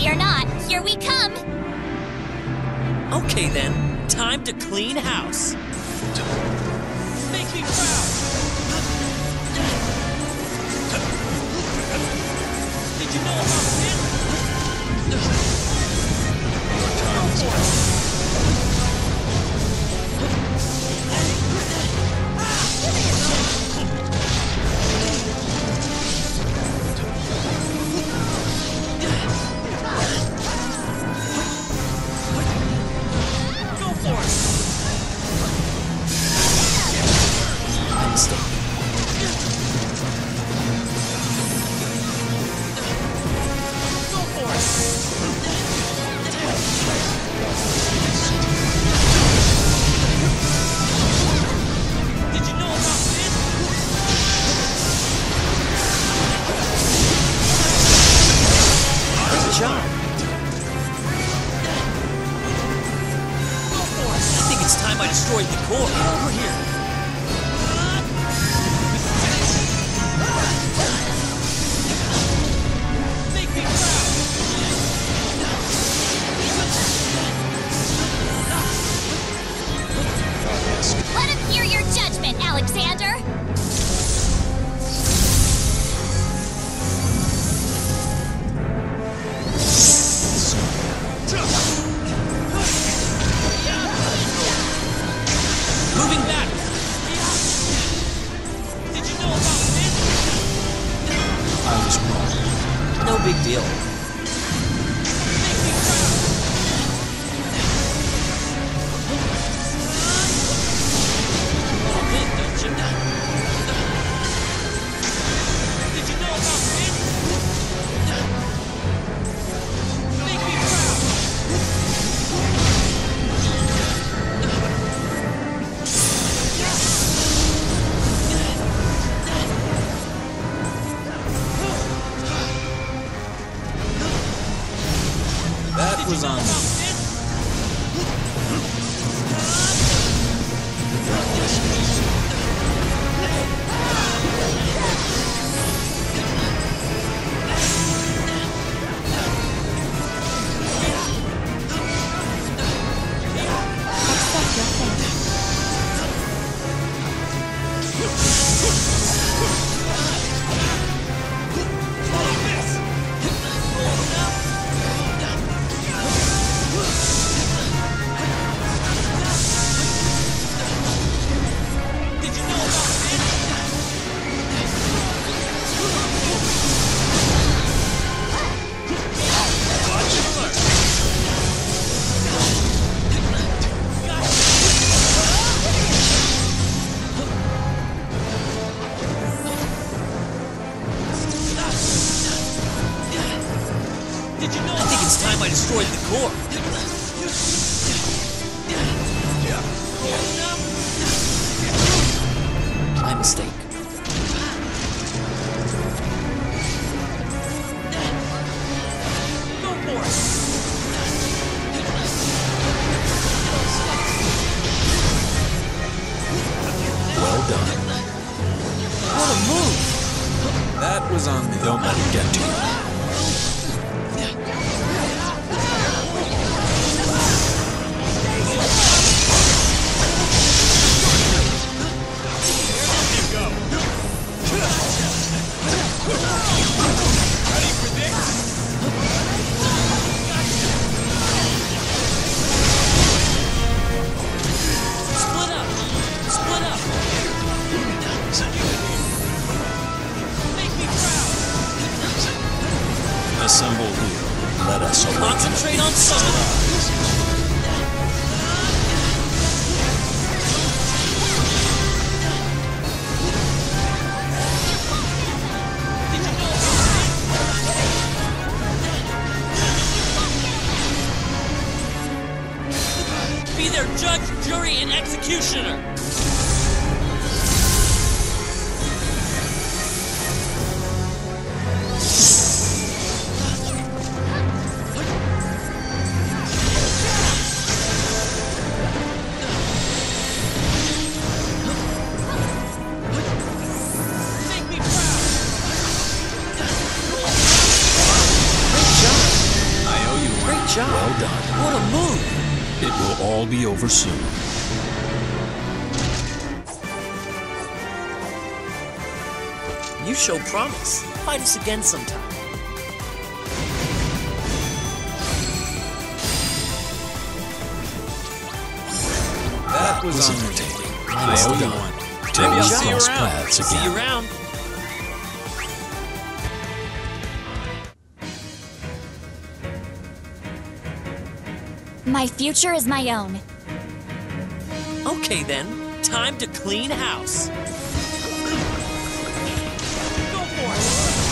Fear not, here we come! Okay then, time to clean house. Make me proud! Did you know about this? I destroyed the core. Over here. Make me proud. Let him hear your judgment, Alexander. Moving back! Did you know about this? I was wrong. No big deal. Make me proud! A bit, don't you? Did you know about this? Make me proud! That was on me. Accept your fate. Did you know about this? Did you know? I think it's time I destroyed the core. My mistake. Go for it. Well done. What a move! That was on me. Don't let it get to you. Split up! Split up! Make me proud! Assemble here. Let us awaken. Concentrate on something! Be their judge, jury, and executioner! Make me proud! I What a move! It will all be over soon. You show promise. Fight us again sometime. That was entertaining. Well done. Till Maybe we I'll see you cross around. paths See you again. around. My future is my own. Okay then, time to clean house. Go for it!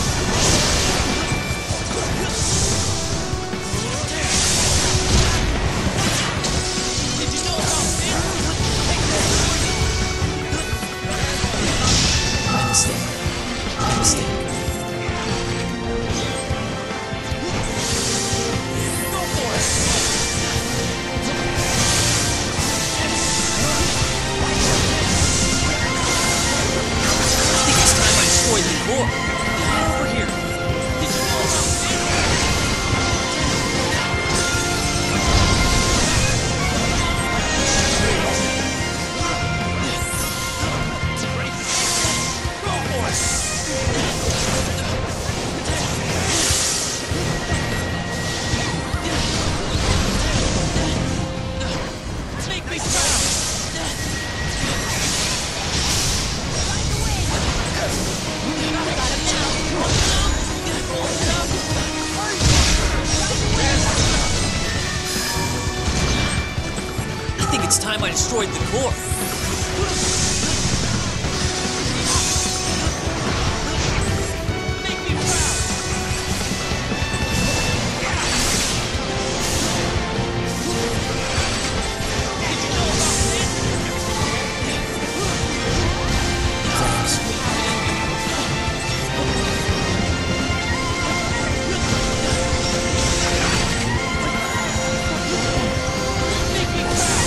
Did you know about this? My mistake. My mistake. Go for it! I think it's time I destroyed the core. Over here. Did you know about this? Go for it! Make me proud! I think it's time I destroyed the core. Make me proud! Did you know about this? Thanks. Make me proud!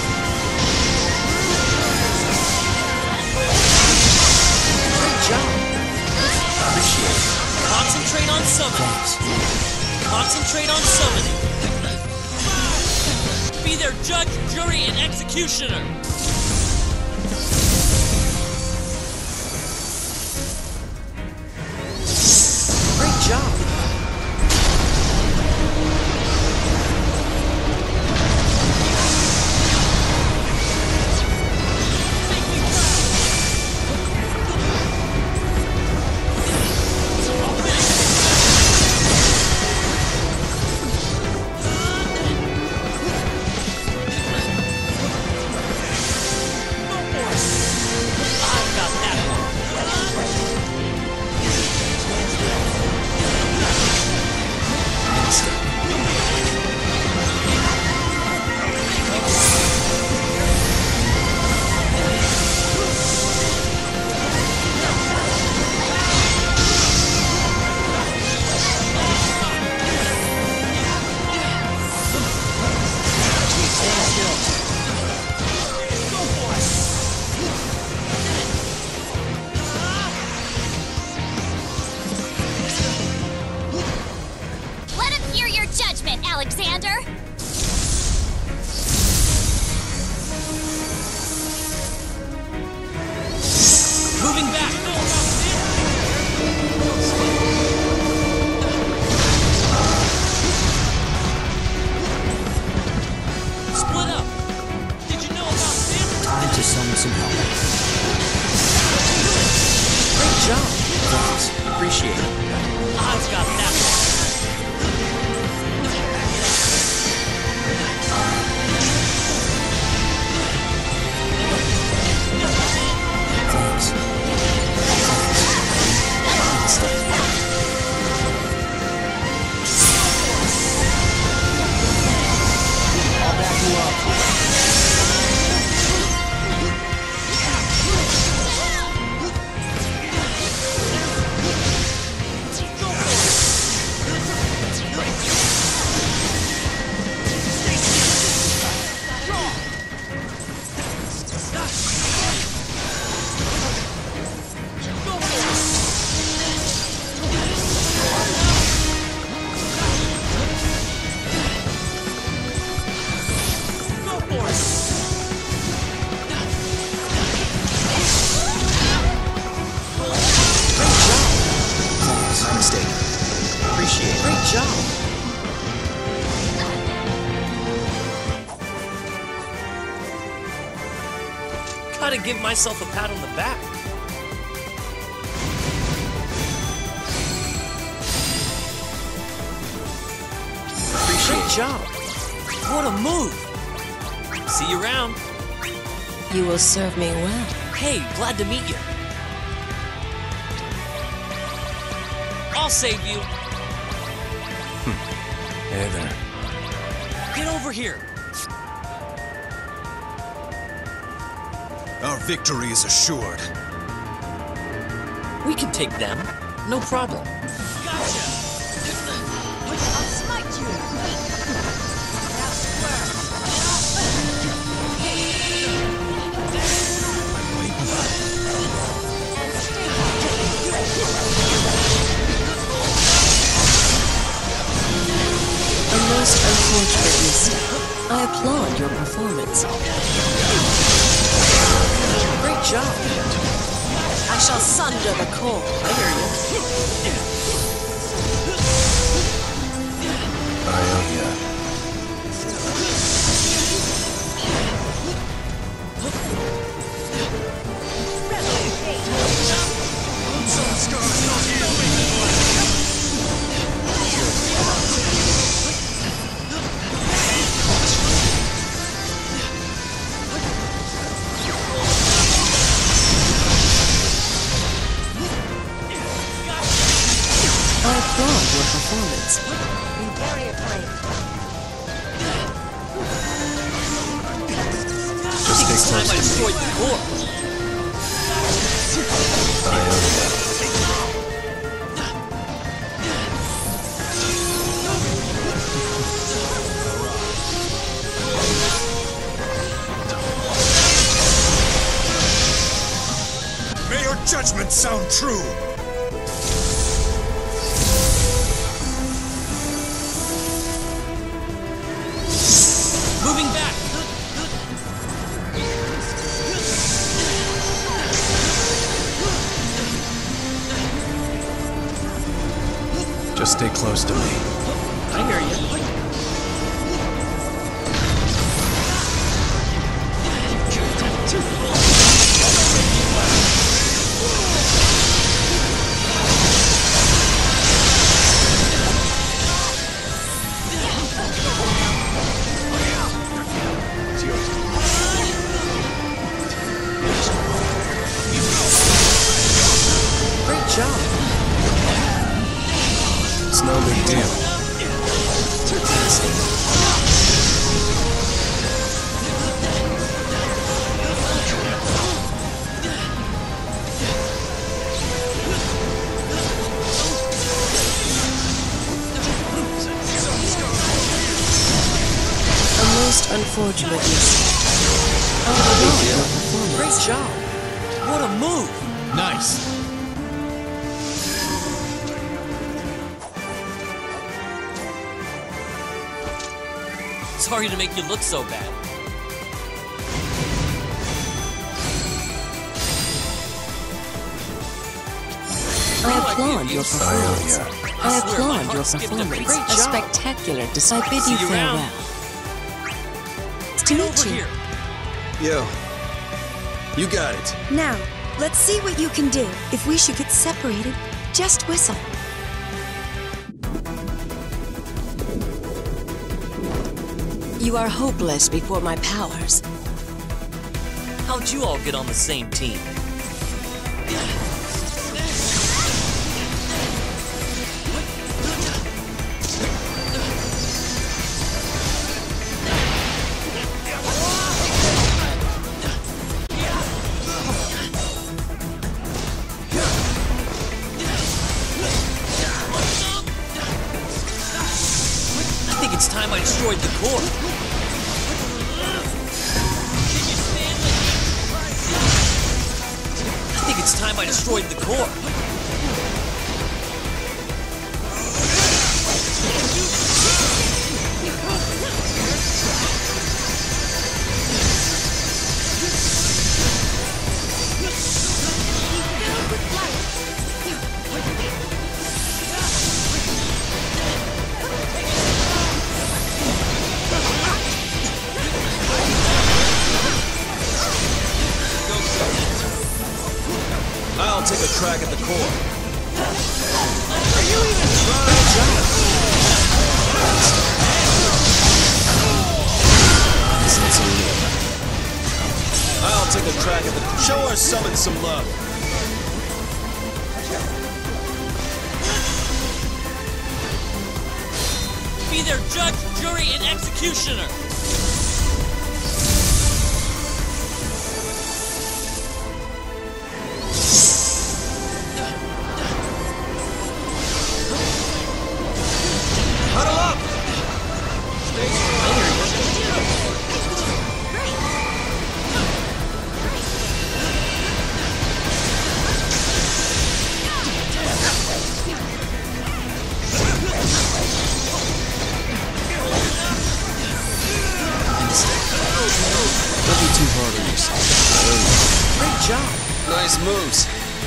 Great job! Appreciate it. Concentrate on summoning. Concentrate on summoning. Be their judge, jury, and executioner. Great job. Make me proud. I've got that one. Let him hear your judgment, Alexander! Moving back. Split up. Did you know about this? Time to summon some help. Great job. Thanks. Appreciate it. I've got that one. Thanks. I'll back you up. Go for it. gotta give myself a pat on the back. Great job. What a move. See you around. You will serve me well. Hey, glad to meet you. I'll save you. Hey there. Get over here. Our victory is assured. We can take them. No problem. Gotcha. I'll smite you. Now square. A most unfortunate mistake. I applaud your performance. Great job. I shall sunder the core. I hear you. Ionia. I applaud your performance. Be very afraid. Just stay It's time close I to me. destroyed the core. Ionia. May your judgment sound true! Moving back. Just stay close to me. I hear you. Great job. It's no big deal. A most unfortunate mistake. I applaud your performance. Great job. What a move. Nice. Sorry to make you look so bad. I applaud your performance. Ionia. I swear my applaud your heart skipped a beat. performance. Great A job. spectacular I bid See you you around. farewell. To Get meet over you. here. Yo. You got it. Now, let's see what you can do. If we should get separated, just whistle. You are hopeless before my powers. How'd you all get on the same team? I think it's time I destroyed the core. I think it's time I destroyed the core. Go want to summon some love. Be their judge, jury, and executioner! Huddle up! Don't be too hard on yourself. Great job! Nice moves.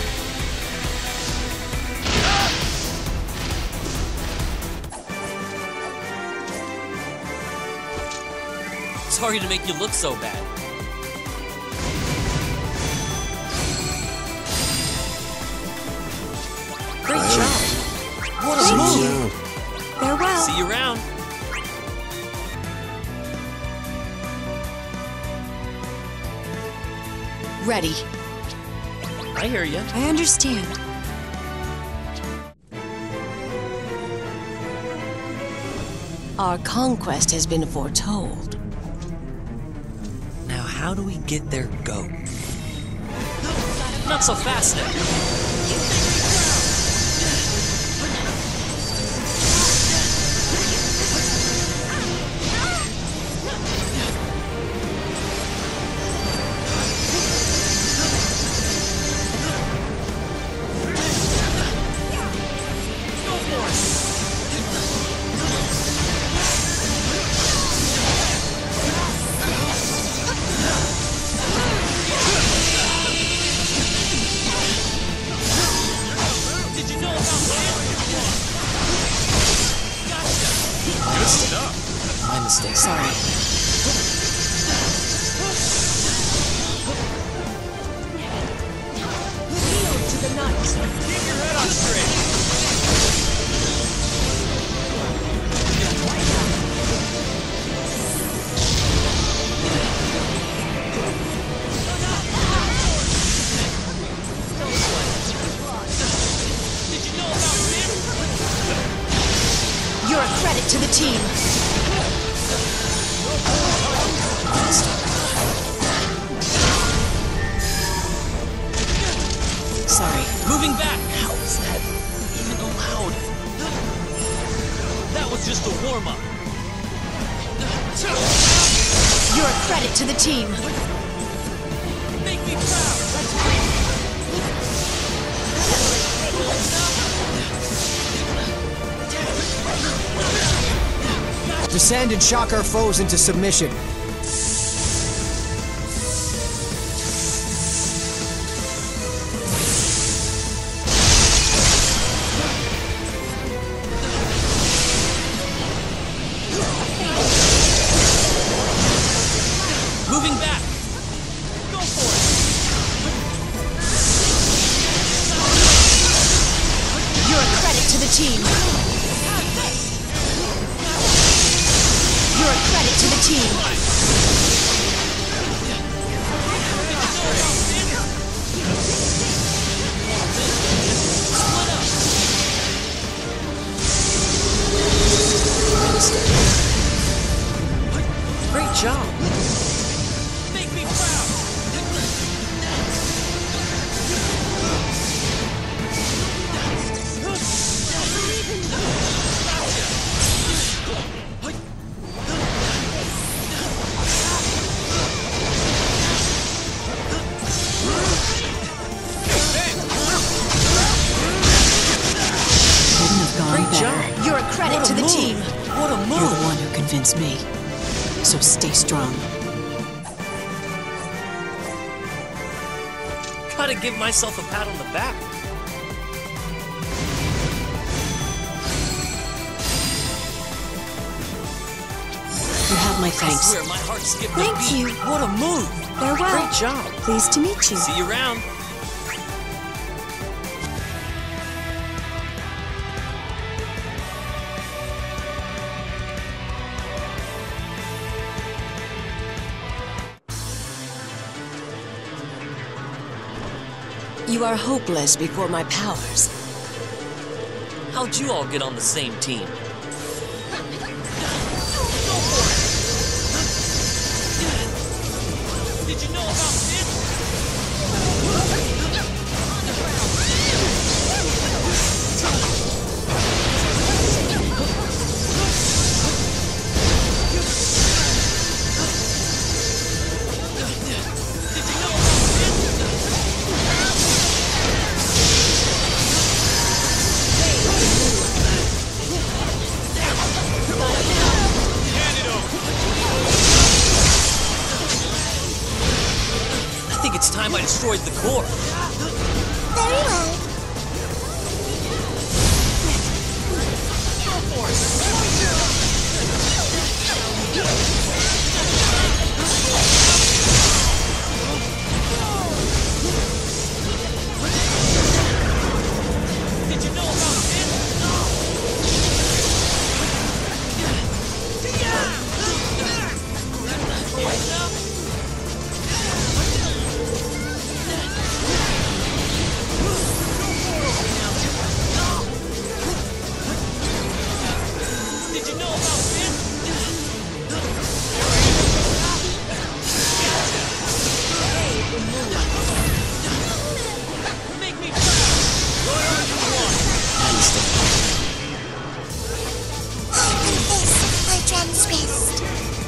Sorry to make you look so bad. Great job! What a Thank move! you. Farewell. See you around. Ready. I hear you. I understand. Our conquest has been foretold. Now, how do we get their goat? Not so fast now. Did you know about Good stuff. my mistake? Sorry. Keep your head on straight. Did you know about him? You're a credit to the team. Sorry. Moving back! How is that even allowed? That was just a warm-up. You're a credit to the team. Make me proud! Descend and shock our foes into submission. Moving back! Go for it! You're a credit to the team. You're a credit to the team. Great job! Make me proud! Couldn't have gone Great better. job! You're a credit What to a the move. team. What a move! You're the one who convinced me. So stay strong. Gotta give myself a pat on the back. You have my I thanks. swear my heart skipped a Thank beat. you. What a move! Farewell. Great job! Pleased to meet you. See you around. You are hopeless before my powers. How'd you all get on the same team? Did you know about this? I think it's time I destroyed the core. Very well. Did you know about this? Did you know about this? Make me proud. Whatever you want. This, I transgressed.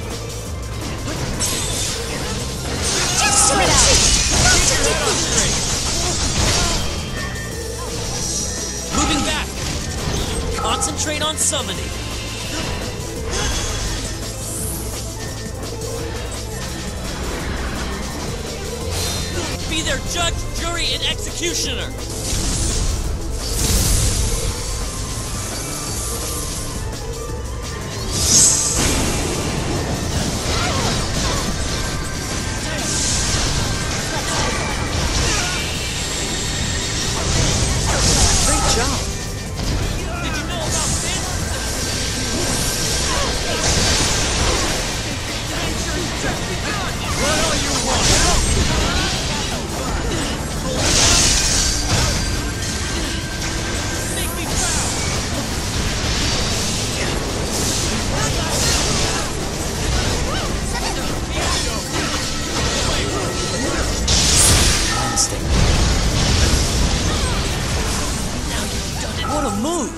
Just a retreat, not a defeat. Moving back. Concentrate on summoning. Be their judge, jury, and executioner. Great job. Did you know about this? What all you want? Make me proud. What a move!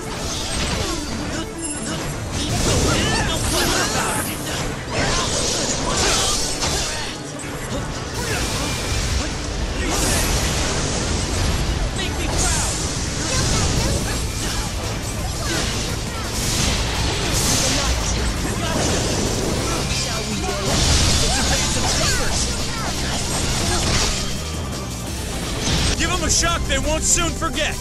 Make me proud. Give them a shock they won't soon forget.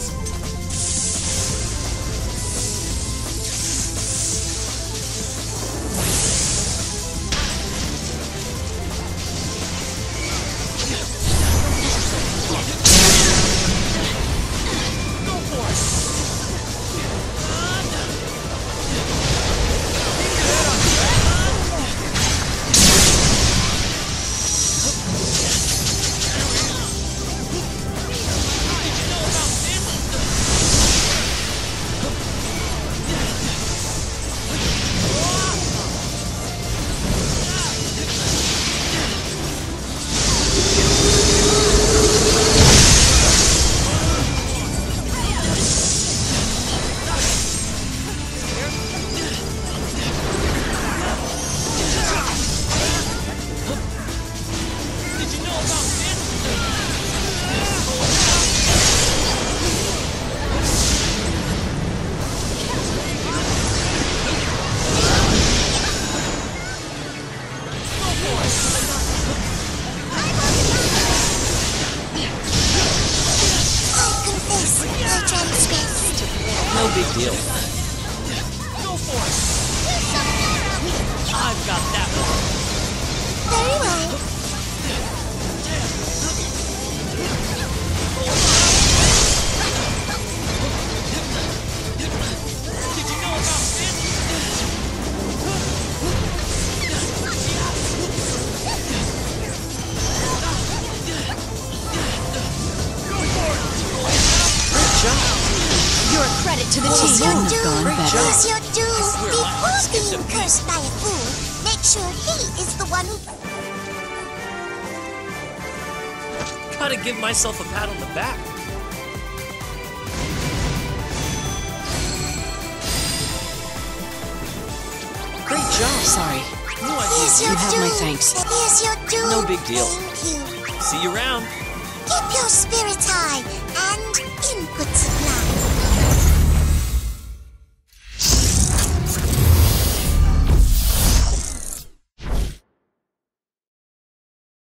Did you know about this? I confess, I transgressed. No big deal. Go for it. I've got that one. Very well. Did you know about this? Go for it. credit to the Here's team. your Couldn't have due. gone better. Here's your due. swear my Before heart skipped a being beat. cursed by a fool, make sure he is the one who... Gotta give myself a pat on the back. Great job. Sorry. No Here's idea. your have due. my thanks. Here's your due. No big deal. Thank you. See you around. Keep your spirits high